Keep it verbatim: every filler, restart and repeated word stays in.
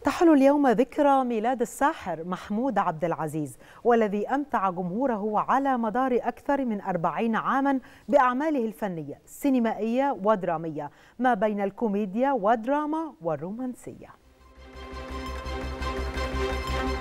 تحل اليوم ذكرى ميلاد الساحر محمود عبد العزيز، والذي أمتع جمهوره على مدار أكثر من أربعين عاما بأعماله الفنية السينمائية ودرامية ما بين الكوميديا والدراما والرومانسية.